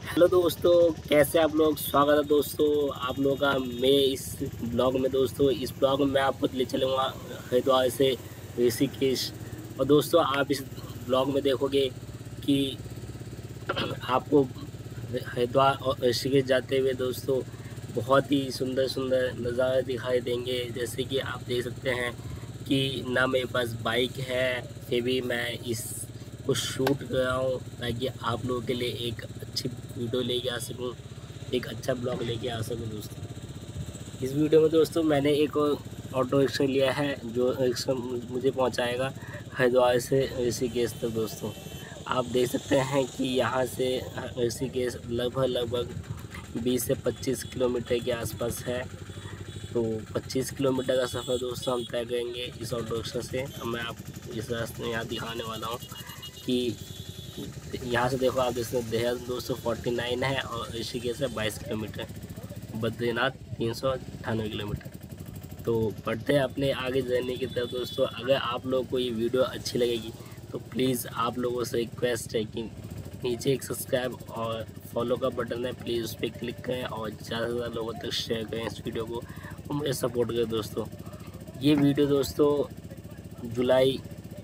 Hello दोस्तों, कैसे आप लोग। स्वागत है दोस्तों आप लोगों का मेरे इस ब्लॉग में। दोस्तों इस ब्लॉग में मैं आपको ले चलूँगा हरिद्वार से ऋषिकेश। और दोस्तों आप इस ब्लॉग में देखोगे कि आपको हरिद्वार और ऋषिकेश जाते हुए दोस्तों बहुत ही सुंदर सुंदर नज़ारे दिखाई देंगे। जैसे कि आप देख सकते हैं कि ना मेरे पास बाइक है, फिर भी मैं इसको शूट कर रहा हूँ ताकि आप लोगों के लिए एक अच्छी वीडियो लेके आ सकूँ, एक अच्छा ब्लॉग लेके आ सकूँ दोस्तों। इस वीडियो में दोस्तों मैंने एक ऑटो रिक्शा लिया है जो रिक्शा मुझे पहुँचाएगा हरिद्वार से ऋषिकेश तक दोस्तों। आप देख सकते हैं कि यहाँ से ऋषिकेश लगभग 20 से 25 किलोमीटर के आसपास है। तो 25 किलोमीटर का सफ़र दोस्तों हम तय करेंगे इस ऑटो रिक्शा से। अब मैं आपको इस रास्ते में यहाँ दिखाने वाला हूँ कि यहाँ से देखो, आप देख देहरादून दोस्तों 49 है और ऋषिकेश है 22 किलोमीटर, बद्रीनाथ 398 किलोमीटर। तो बढ़ते हैं अपने आगे जर्नी की तरफ दोस्तों। अगर आप लोगों को ये वीडियो अच्छी लगेगी तो प्लीज़ आप लोगों से रिक्वेस्ट है कि नीचे एक सब्सक्राइब और फॉलो का बटन है, प्लीज़ उस पर क्लिक करें और ज़्यादा से ज़्यादा लोगों तक शेयर करें इस वीडियो को और मुझे सपोर्ट करें दोस्तों। ये वीडियो दोस्तों जुलाई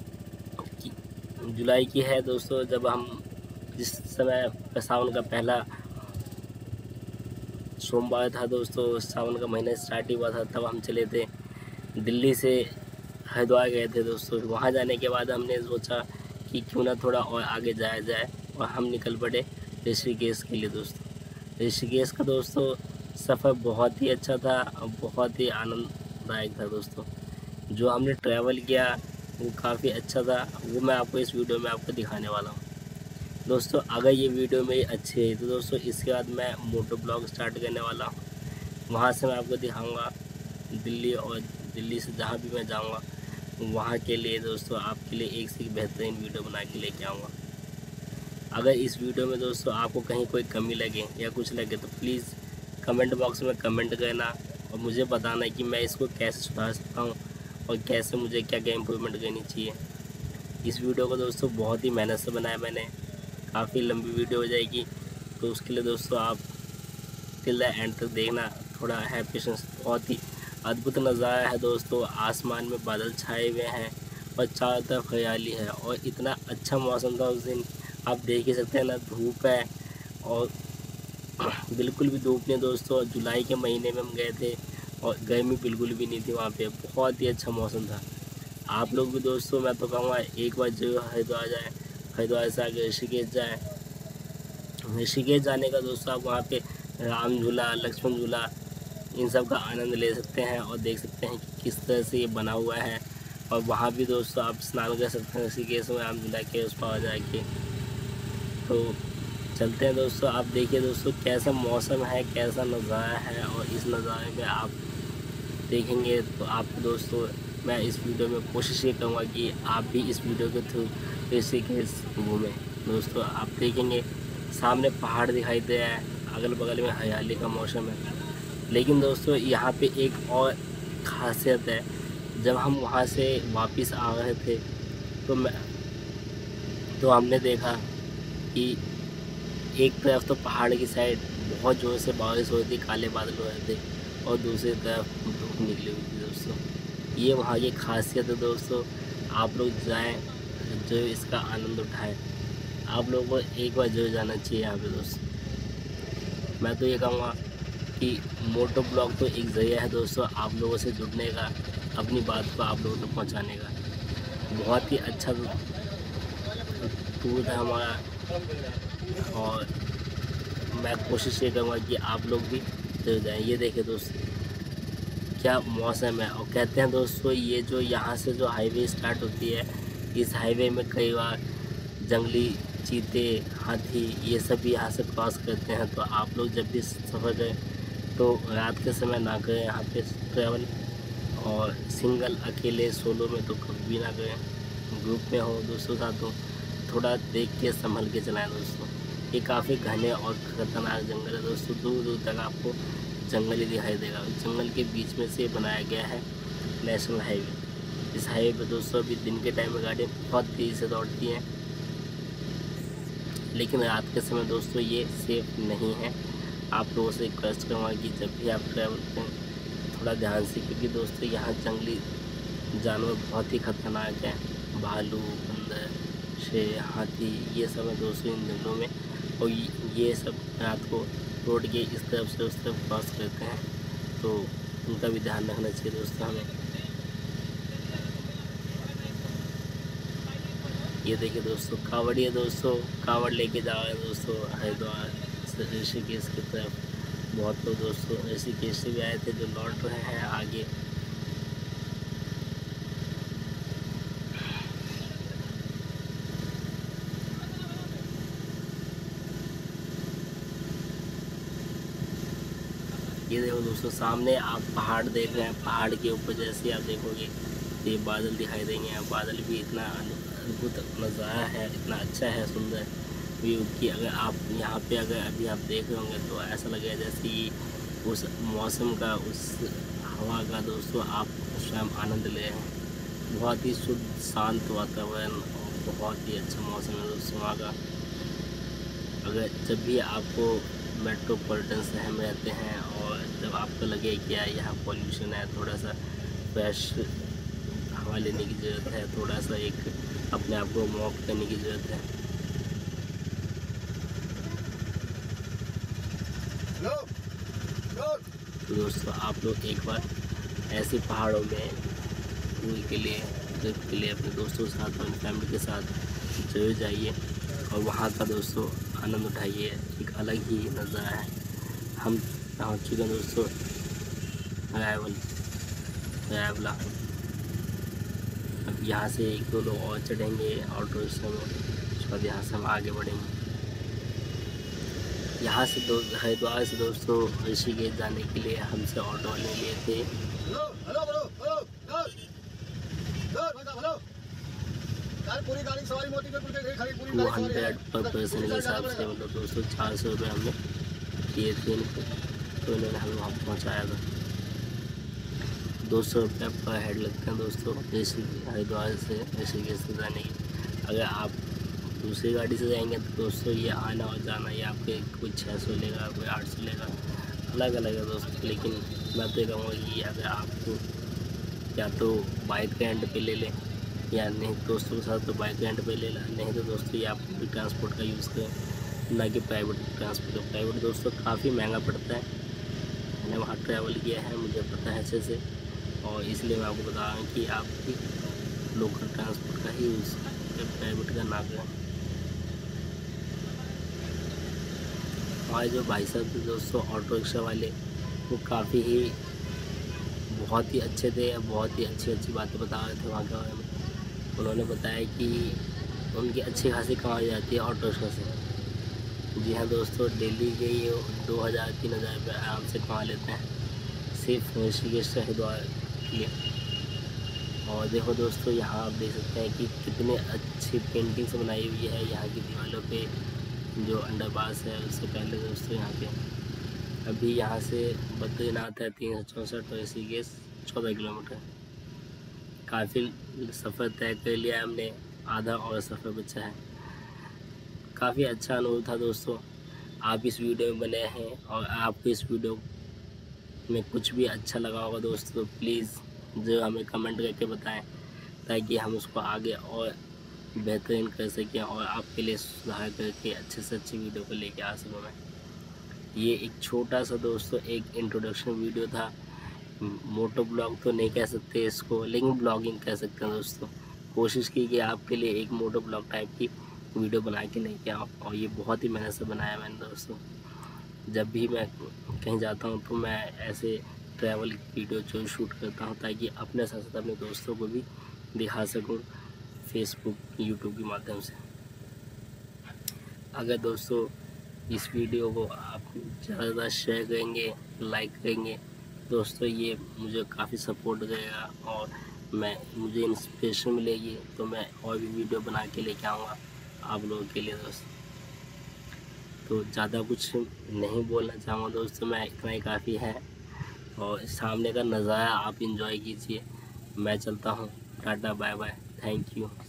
जुलाई की है दोस्तों, जब हम जिस समय सावन का पहला सोमवार था दोस्तों, सावन का महीना स्टार्ट ही हुआ था, तब हम चले थे दिल्ली से हरिद्वार गए थे दोस्तों। वहाँ जाने के बाद हमने सोचा कि क्यों ना थोड़ा और आगे जाया जाए और हम निकल पड़े ऋषिकेश के लिए दोस्तों। ऋषिकेश का दोस्तों सफ़र बहुत ही अच्छा था और बहुत ही आनंददायक था दोस्तों। जो हमने ट्रैवल किया वो काफ़ी अच्छा था, वो मैं आपको इस वीडियो में आपको दिखाने वाला हूँ दोस्तों। अगर ये वीडियो मेरी अच्छी है तो दोस्तों इसके बाद मैं मोटो ब्लॉग स्टार्ट करने वाला हूँ। वहाँ से मैं आपको दिखाऊंगा दिल्ली, और दिल्ली से जहाँ भी मैं जाऊँगा वहाँ के लिए दोस्तों आपके लिए एक से एक बेहतरीन वीडियो बना के लेके आऊँगा। अगर इस वीडियो में दोस्तों आपको कहीं कोई कमी लगे या कुछ लगे तो प्लीज़ कमेंट बॉक्स में कमेंट करना और मुझे बताना कि मैं इसको कैसे सुधार सकता हूँ और कैसे मुझे क्या क्या इम्प्रूवमेंट करनी चाहिए। इस वीडियो को दोस्तों बहुत ही मेहनत से बनाया मैंने, काफ़ी लंबी वीडियो हो जाएगी, तो उसके लिए दोस्तों आप टिल द एंड तक देखना, थोड़ा है पेशेंस। बहुत ही अद्भुत नज़ारा है दोस्तों, आसमान में बादल छाए हुए हैं और चारों तरफ हरियाली है और इतना अच्छा मौसम था उस दिन। आप देख ही सकते हैं ना, धूप है और बिल्कुल भी धूप नहीं दोस्तों। जुलाई के महीने में हम गए थे और गर्मी बिल्कुल भी नहीं थी वहाँ पे, बहुत ही अच्छा मौसम था। आप लोग भी दोस्तों मैं तो कहूँगा एक बार जरूर हरिद्वार जाएँ, हरिद्वार से आगे ऋषिकेश जाएँ। ऋषिकेश जाने का दोस्तों आप वहाँ पे राम झूला, लक्ष्मण झूला, इन सब का आनंद ले सकते हैं और देख सकते हैं कि किस तरह से ये बना हुआ है। और वहाँ भी दोस्तों आप स्नान कर सकते हैं ऋषिकेश में राम झूला के उस पार जाके। तो चलते हैं दोस्तों। आप देखिए दोस्तों कैसा मौसम है, कैसा नज़ारा है, और इस नज़ारे में आप देखेंगे तो आपको दोस्तों मैं इस वीडियो में कोशिश ये करूँगा कि आप भी इस वीडियो के थ्रू ऋषिकेश घूमें दोस्तों। आप देखेंगे सामने पहाड़ दिखाई दे रहा है, अगल बगल में हरियाली का मौसम है। लेकिन दोस्तों यहाँ पे एक और ख़ासियत है, जब हम वहाँ से वापस आ रहे थे तो हमने देखा कि एक तरफ तो पहाड़ की साइड बहुत ज़ोर से बारिश हो रही थी, काले बादल हो रहे थे, और दूसरी तरफ धूप निकली हुई थी दोस्तों। ये वहाँ की खासियत है दोस्तों। आप लोग जाएं, जो इसका आनंद उठाएं। आप लोगों को एक बार जरूर जाना चाहिए यहाँ पे दोस्तों। मैं तो ये कहूँगा कि मोटो ब्लॉग तो एक ज़रिया है दोस्तों आप लोगों से जुड़ने का, अपनी बात को आप लोगों तक पहुँचाने का। बहुत ही अच्छा टूर था हमारा और मैं कोशिश ये करूँगा कि आप लोग भी जरूर जाएँ। ये देखिए दोस्तों क्या मौसम है। और कहते हैं दोस्तों ये जो यहाँ से जो हाईवे स्टार्ट होती है, इस हाईवे में कई बार जंगली चीते, हाथी, ये सब यहाँ से क्रॉस करते हैं। तो आप लोग जब भी सफ़र करें तो रात के समय ना करें यहाँ पे ट्रैवल, और सिंगल अकेले सोलो में तो कभी भी ना करें। ग्रुप में हो, दोस्तों साथ हो, थोड़ा देख के संभल के चलाएं दोस्तों। ये काफ़ी घने और खतरनाक जंगल है दोस्तों, दूर दूर तक आपको जंगल ही दिखाई देगा। जंगल के बीच में से बनाया गया है नेशनल हाईवे। इस हाईवे पे दोस्तों अभी दिन के टाइम में गाड़ियाँ बहुत तेज़ी से दौड़ती हैं। लेकिन रात के समय दोस्तों ये सेफ़ नहीं है। आप लोगों से रिक्वेस्ट करूँगा कि जब भी आप ट्रैवल करें थोड़ा ध्यान से, क्योंकि दोस्तों यहाँ जंगली जानवर बहुत ही ख़तरनाक हैं। भालू, बंदर, शेर, हाथी, ये सब है दोस्तों इन जंगलों में। और ये सब रात को रोड के इस तरफ से उस तरफ क्रॉस करते हैं, तो उनका भी ध्यान रखना चाहिए दोस्तों हमें। ये देखिए दोस्तों कांवड़िया दोस्तों कांवड़ लेके जा रहे हैं दोस्तों हरिद्वार से ऋषिकेश की तरफ। बहुत लोग दोस्तों ऋषिकेश से भी आए थे जो लौट रहे हैं आगे। ये देखो दोस्तों सामने आप पहाड़ देख रहे हैं। पहाड़ के ऊपर जैसे आप देखोगे ये बादल दिखाई देंगे। बादल भी इतना अद्भुत नज़ारा है, इतना अच्छा है, सुंदर व्यू कि अगर आप यहाँ पे अगर अभी आप देख रहे होंगे तो ऐसा लगेगा जैसे कि उस मौसम का, उस हवा का दोस्तों आप स्वयं आनंद ले रहे हैं। बहुत ही शुद्ध शांत वातावरण और बहुत ही अच्छा मौसम है दोस्तों वहाँ का। अगर जब भी आपको मेट्रोपॉलिटन शहर में रहते हैं और जब आपको लगे कि यार यहाँ पॉल्यूशन है, थोड़ा सा फ्रेश हवा लेने की ज़रूरत है, थोड़ा सा एक अपने आप को वॉक करने की ज़रूरत है, तो दोस्तों आप लोग एक बार ऐसे पहाड़ों में टूर के लिए, ट्रिप के लिए अपने दोस्तों के साथ, अपनी फैमिली के साथ जरूर जाइए और वहाँ का दोस्तों आनंद उठाइए। एक अलग ही नज़ारा है। हम पहुँच चुके हैं दोस्तों रायवला। अब यहाँ से एक दो लोग और चढ़ेंगे ऑटो रिक्शा में, उसके बाद यहाँ से हम आगे बढ़ेंगे। यहाँ से हरिद्वार से दोस्तों ऋषिकेश जाने के लिए हमसे ऑटो वाले लिए थे। पूरी गाड़ी सवारी मोती पे पूरी 200 पर पर्सन के हिसाब से मतलब दोस्तों 400 रुपये हमने किए थे इनको, तो इन्होंने हमें वहाँ पहुँचाया था। 200 रुपये पर हेड लगते हैं दोस्तों हरिद्वार से ऋषिकेश से जाने के। अगर आप दूसरी गाड़ी से जाएंगे तो दोस्तों ये आना और जाना ये आपके कोई 600 लेगा, कोई 800 लेगा, अलग अलग है दोस्तों। लेकिन मैं तो कहूँगा कि अगर आपको या तो बाइक रेंट पे ले लें या नहीं दोस्तों के साथ तो बाइक रेंट पे ले लें, नहीं तो दोस्तों ये आप पब्लिक ट्रांसपोर्ट का यूज़ करें, ना कि प्राइवेट ट्रांसपोर्ट। प्राइवेट दोस्तों काफ़ी महंगा पड़ता है। मैंने वहाँ ट्रैवल किया है, मुझे पता है अच्छे से, और इसलिए मैं आपको बता रहा हूँ कि आप भी लोकल ट्रांसपोर्ट का ही यूज़ करें, प्राइवेट का ना करें। हमारे जो भाई साहब थे दोस्तों ऑटो रिक्शा वाले, वो काफ़ी ही बहुत ही अच्छे थे, बहुत ही अच्छी अच्छी बातें बता रहे थे वहाँ के बारे में। उन्होंने बताया कि उनकी अच्छी खासी कमाई जाती है ऑटो रिक्शा से। जी हाँ दोस्तों, डेली के ये 2000-3000 रुपये आराम से कमा लेते हैं सिर्फ ऋषिकेश से हरिद्वार के लिए। और देखो दोस्तों यहाँ आप देख सकते हैं कि कितने अच्छी पेंटिंग्स बनाई हुई है यहाँ की दीवारों पे। जो अंडरपास है उससे पहले दोस्तों यहाँ पे अभी यहाँ से बद्रीनाथ है 364 और ऋषिकेश 14 किलोमीटर। काफ़ी सफ़र तय कर लिया हमने, आधा और सफ़र बचा है। काफ़ी अच्छा अनुभव था दोस्तों। आप इस वीडियो में बने हैं और आपको इस वीडियो में कुछ भी अच्छा लगा होगा दोस्तों, प्लीज़ जो हमें कमेंट करके बताएं ताकि हम उसको आगे और बेहतरीन कर सकें और आपके लिए सुधार करके अच्छे से अच्छी वीडियो को लेके आ सकूँ मैं। ये एक छोटा सा दोस्तों एक इंट्रोडक्शन वीडियो था। मोटो ब्लॉग तो नहीं कह सकते इसको, लेकिन ब्लॉगिंग कह सकते हैं दोस्तों। कोशिश की कि आपके लिए एक मोटो ब्लॉग टाइप की वीडियो बना के लेके आऊँ, और ये बहुत ही मेहनत से बनाया मैंने दोस्तों। जब भी मैं कहीं जाता हूँ तो मैं ऐसे ट्रैवल वीडियो जो शूट करता हूँ ताकि अपने साथ साथ अपने दोस्तों को भी दिखा सकूँ फेसबुक, यूट्यूब के माध्यम से। अगर दोस्तों इस वीडियो को आप ज़्यादा शेयर करेंगे, लाइक करेंगे दोस्तों, ये मुझे काफ़ी सपोर्ट करेगा और मुझे इंस्पिरेशन मिलेगी, तो मैं और भी वीडियो बना के लेके आऊँगा आप लोगों के लिए दोस्तों। तो ज़्यादा कुछ नहीं बोलना चाहूँगा दोस्तों, मैं इतना ही काफ़ी है। और सामने का नज़ारा आप इंजॉय कीजिए। मैं चलता हूँ, tata bye bye, thank you.